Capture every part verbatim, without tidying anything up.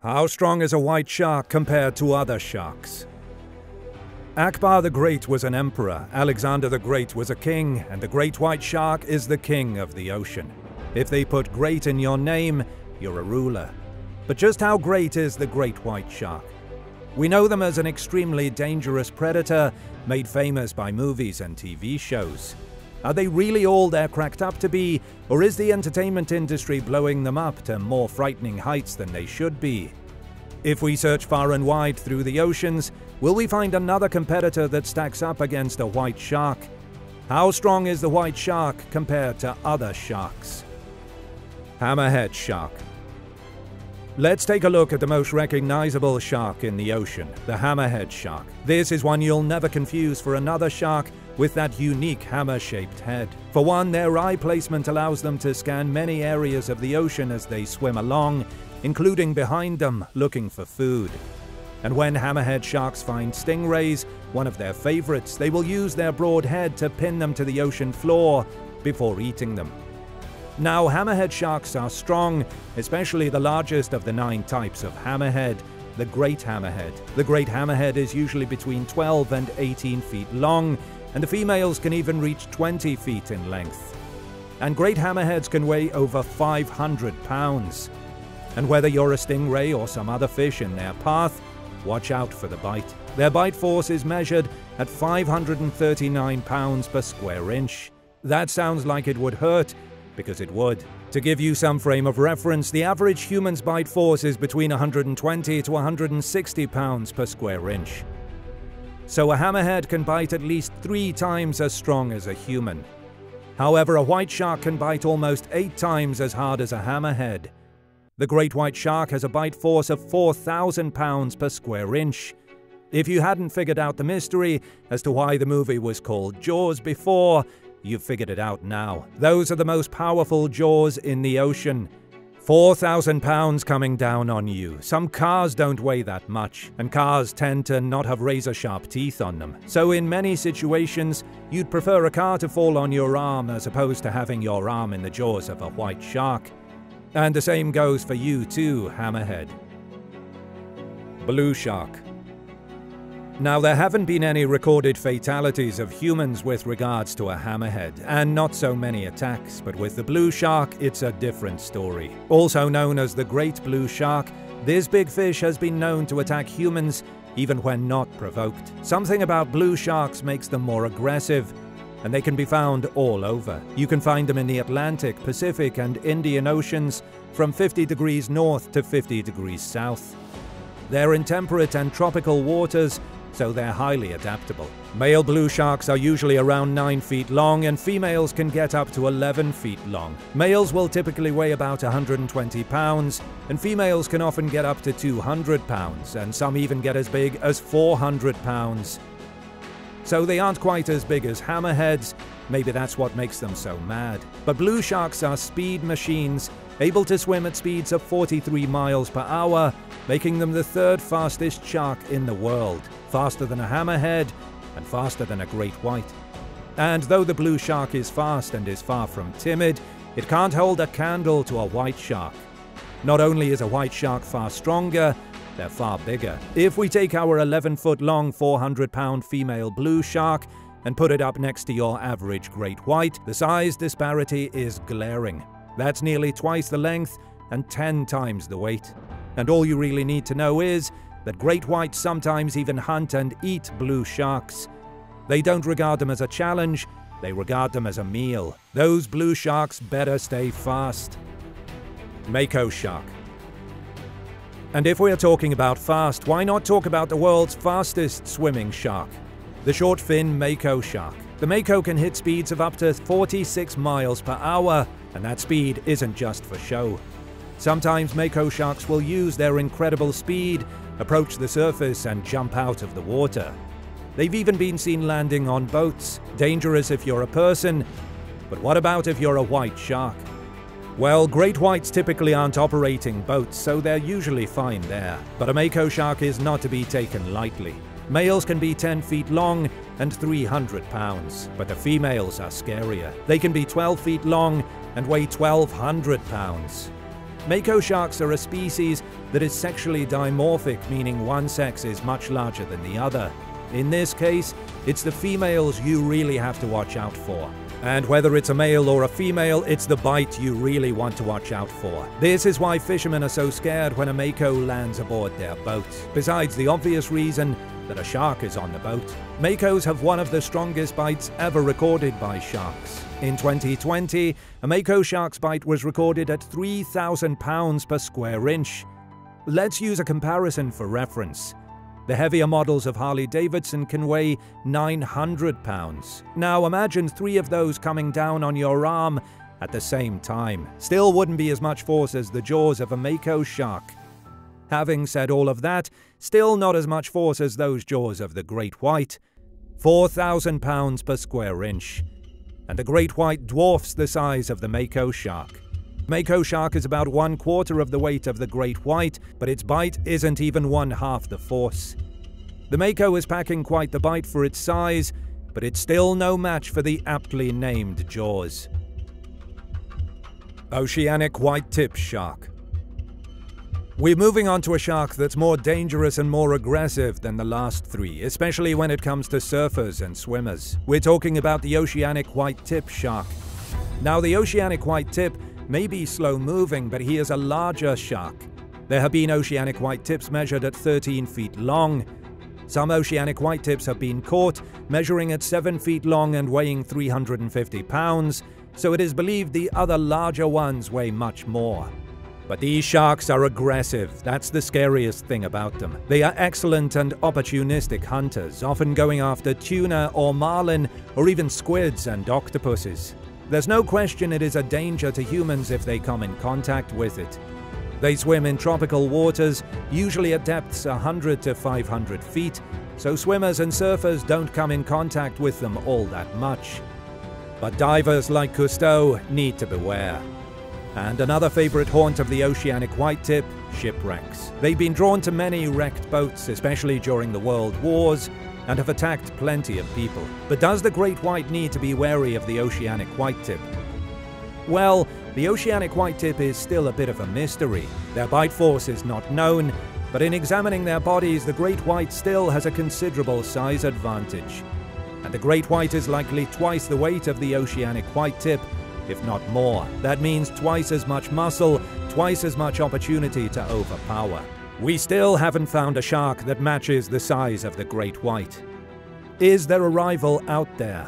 How strong is a white shark compared to other sharks? Akbar the Great was an emperor, Alexander the Great was a king, and the great white shark is the king of the ocean. If they put great in your name, you're a ruler. But just how great is the great white shark? We know them as an extremely dangerous predator, made famous by movies and T V shows. Are they really all they're cracked up to be, or is the entertainment industry blowing them up to more frightening heights than they should be? If we search far and wide through the oceans, will we find another competitor that stacks up against a white shark? How strong is the white shark compared to other sharks? Hammerhead shark. Let's take a look at the most recognizable shark in the ocean, the hammerhead shark. This is one you'll never confuse for another shark with that unique hammer-shaped head. For one, their eye placement allows them to scan many areas of the ocean as they swim along, including behind them, looking for food. And when hammerhead sharks find stingrays, one of their favorites, they will use their broad head to pin them to the ocean floor before eating them. Now, hammerhead sharks are strong, especially the largest of the nine types of hammerhead, the great hammerhead. The great hammerhead is usually between twelve and eighteen feet long, and the females can even reach twenty feet in length. And great hammerheads can weigh over five hundred pounds. And whether you're a stingray or some other fish in their path, watch out for the bite. Their bite force is measured at five hundred thirty-nine pounds per square inch. That sounds like it would hurt, because it would. To give you some frame of reference, the average human's bite force is between one hundred twenty to one hundred sixty pounds per square inch. So a hammerhead can bite at least three times as strong as a human. However, a white shark can bite almost eight times as hard as a hammerhead. The great white shark has a bite force of four thousand pounds per square inch. If you hadn't figured out the mystery as to why the movie was called Jaws before, you've figured it out now. Those are the most powerful jaws in the ocean. four thousand pounds coming down on you. Some cars don't weigh that much, and cars tend to not have razor-sharp teeth on them. So in many situations, you'd prefer a car to fall on your arm as opposed to having your arm in the jaws of a white shark. And the same goes for you too, hammerhead. Blue shark. Now, there haven't been any recorded fatalities of humans with regards to a hammerhead, and not so many attacks, but with the blue shark, it's a different story. Also known as the great blue shark, this big fish has been known to attack humans even when not provoked. Something about blue sharks makes them more aggressive, and they can be found all over. You can find them in the Atlantic, Pacific, and Indian Oceans from fifty degrees north to fifty degrees south. They're in temperate and tropical waters, so they're highly adaptable. Male blue sharks are usually around nine feet long, and females can get up to eleven feet long. Males will typically weigh about one hundred twenty pounds, and females can often get up to two hundred pounds, and some even get as big as four hundred pounds. So they aren't quite as big as hammerheads, maybe that's what makes them so mad. But blue sharks are speed machines, able to swim at speeds of forty-three miles per hour, making them the third fastest shark in the world. Faster than a hammerhead, and faster than a great white. And though the blue shark is fast and is far from timid, it can't hold a candle to a white shark. Not only is a white shark far stronger, they're far bigger. If we take our eleven foot long, four hundred pound female blue shark and put it up next to your average great white, the size disparity is glaring. That's nearly twice the length and ten times the weight. And all you really need to know is that great whites sometimes even hunt and eat blue sharks. They don't regard them as a challenge, they regard them as a meal. Those blue sharks better stay fast. Mako shark. And if we're talking about fast, why not talk about the world's fastest swimming shark? The short fin Mako shark. The Mako can hit speeds of up to forty-six miles per hour, and that speed isn't just for show. Sometimes Mako sharks will use their incredible speed, approach the surface, and jump out of the water. They've even been seen landing on boats. Dangerous if you're a person, but what about if you're a white shark? Well, great whites typically aren't operating boats, so they're usually fine there. But a Mako shark is not to be taken lightly. Males can be ten feet long and three hundred pounds, but the females are scarier. They can be twelve feet long and weigh twelve hundred pounds. Mako sharks are a species that is sexually dimorphic, meaning one sex is much larger than the other. In this case, it's the females you really have to watch out for. And whether it's a male or a female, it's the bite you really want to watch out for. This is why fishermen are so scared when a Mako lands aboard their boat, besides the obvious reason that a shark is on the boat. Makos have one of the strongest bites ever recorded by sharks. In twenty twenty, a Mako shark's bite was recorded at three thousand pounds per square inch. Let's use a comparison for reference. The heavier models of Harley-Davidson can weigh nine hundred pounds. Now imagine three of those coming down on your arm at the same time. Still wouldn't be as much force as the jaws of a Mako shark. Having said all of that, still not as much force as those jaws of the great white. four thousand pounds per square inch. And the great white dwarfs the size of the Mako shark. Mako shark is about one quarter of the weight of the great white, but its bite isn't even one half the force. The Mako is packing quite the bite for its size, but it's still no match for the aptly named jaws. Oceanic white-tip shark. We're moving on to a shark that's more dangerous and more aggressive than the last three, especially when it comes to surfers and swimmers. We're talking about the oceanic white-tip shark. Now, the oceanic white-tip may be slow-moving, but he is a larger shark. There have been oceanic white-tips measured at thirteen feet long. Some oceanic white-tips have been caught, measuring at seven feet long and weighing three hundred fifty pounds, so it is believed the other larger ones weigh much more. But these sharks are aggressive. That's the scariest thing about them. They are excellent and opportunistic hunters, often going after tuna or marlin, or even squids and octopuses. There's no question it is a danger to humans if they come in contact with it. They swim in tropical waters, usually at depths one hundred to five hundred feet, so swimmers and surfers don't come in contact with them all that much. But divers like Cousteau need to beware. And another favorite haunt of the oceanic white-tip, shipwrecks. They've been drawn to many wrecked boats, especially during the world wars, and have attacked plenty of people. But does the great white need to be wary of the oceanic white-tip? Well, the oceanic white-tip is still a bit of a mystery. Their bite force is not known, but in examining their bodies, the great white still has a considerable size advantage. And the great white is likely twice the weight of the oceanic white-tip, if not more. That means twice as much muscle, twice as much opportunity to overpower. We still haven't found a shark that matches the size of the great white. Is there a rival out there?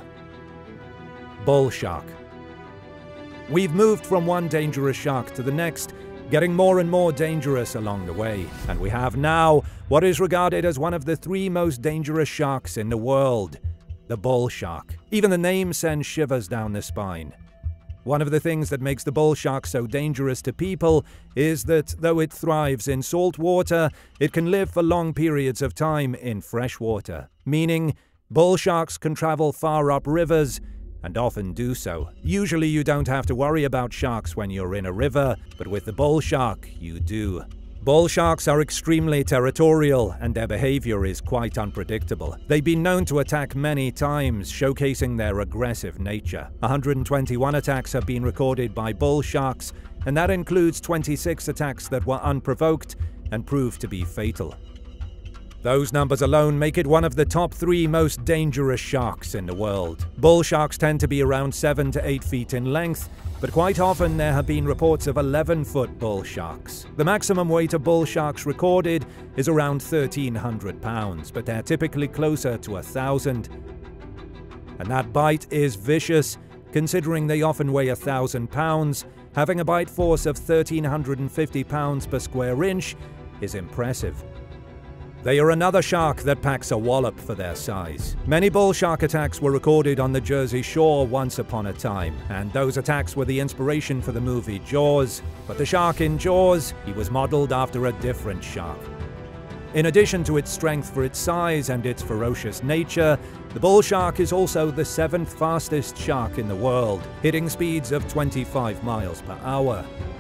Bull shark. We've moved from one dangerous shark to the next, getting more and more dangerous along the way. And we have now what is regarded as one of the three most dangerous sharks in the world, the bull shark. Even the name sends shivers down the spine. One of the things that makes the bull shark so dangerous to people is that though it thrives in salt water, it can live for long periods of time in fresh water, meaning bull sharks can travel far up rivers and often do so. Usually you don't have to worry about sharks when you're in a river, but with the bull shark, you do. Bull sharks are extremely territorial, and their behavior is quite unpredictable. They've been known to attack many times, showcasing their aggressive nature. one hundred twenty-one attacks have been recorded by bull sharks, and that includes twenty-six attacks that were unprovoked and proved to be fatal. Those numbers alone make it one of the top three most dangerous sharks in the world. Bull sharks tend to be around seven to eight feet in length, but quite often there have been reports of eleven foot bull sharks. The maximum weight of bull sharks recorded is around thirteen hundred pounds, but they're typically closer to one thousand. And that bite is vicious, considering they often weigh one thousand pounds. Having a bite force of one thousand three hundred fifty pounds per square inch is impressive. They are another shark that packs a wallop for their size. Many bull shark attacks were recorded on the Jersey Shore once upon a time, and those attacks were the inspiration for the movie Jaws. But the shark in Jaws, he was modeled after a different shark. In addition to its strength for its size and its ferocious nature, the bull shark is also the seventh fastest shark in the world, hitting speeds of twenty-five miles per hour.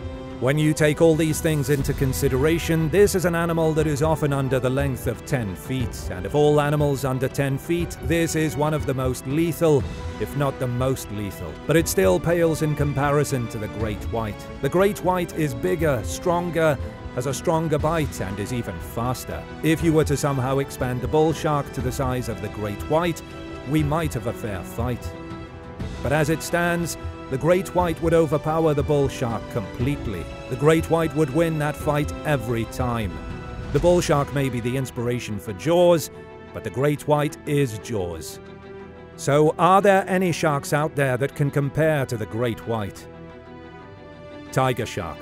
When you take all these things into consideration, this is an animal that is often under the length of ten feet, and of all animals under ten feet, this is one of the most lethal, if not the most lethal. But it still pales in comparison to the great white. The great white is bigger, stronger, has a stronger bite, and is even faster. If you were to somehow expand the bull shark to the size of the great white, we might have a fair fight. But as it stands, the great white would overpower the bull shark completely. The great white would win that fight every time. The bull shark may be the inspiration for Jaws, but the great white is Jaws. So, are there any sharks out there that can compare to the great white? Tiger shark.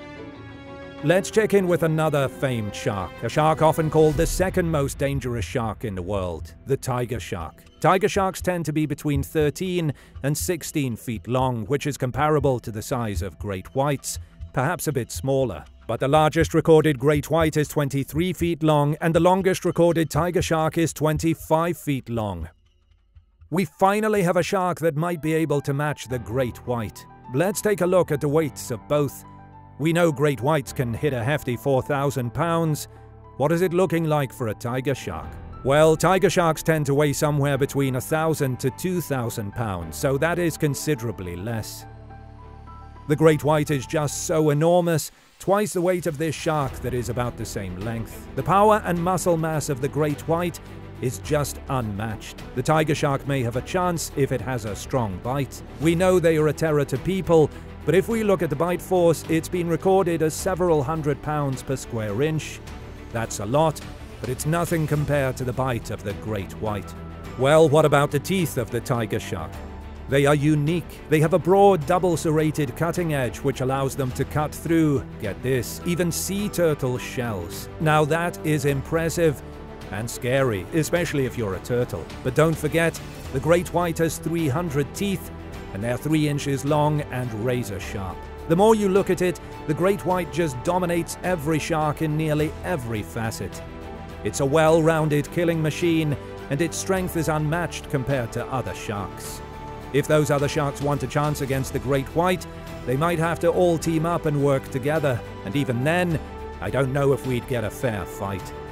Let's check in with another famed shark, a shark often called the second most dangerous shark in the world, the tiger shark. Tiger sharks tend to be between thirteen and sixteen feet long, which is comparable to the size of great whites, perhaps a bit smaller. But the largest recorded great white is twenty-three feet long, and the longest recorded tiger shark is twenty-five feet long. We finally have a shark that might be able to match the great white. Let's take a look at the weights of both. We know great whites can hit a hefty four thousand pounds. What is it looking like for a tiger shark? Well, tiger sharks tend to weigh somewhere between one thousand to two thousand pounds, so that is considerably less. The great white is just so enormous, twice the weight of this shark that is about the same length. The power and muscle mass of the great white is just unmatched. The tiger shark may have a chance if it has a strong bite. We know they are a terror to people, but if we look at the bite force, it's been recorded as several hundred pounds per square inch. That's a lot, but it's nothing compared to the bite of the great white. Well, what about the teeth of the tiger shark? They are unique. They have a broad, double-serrated cutting edge which allows them to cut through, get this, even sea turtle shells. Now that is impressive and scary, especially if you're a turtle. But don't forget, the great white has three hundred teeth, and they're three inches long and razor sharp. The more you look at it, the great white just dominates every shark in nearly every facet. It's a well-rounded killing machine, and its strength is unmatched compared to other sharks. If those other sharks want a chance against the great white, they might have to all team up and work together, and even then, I don't know if we'd get a fair fight.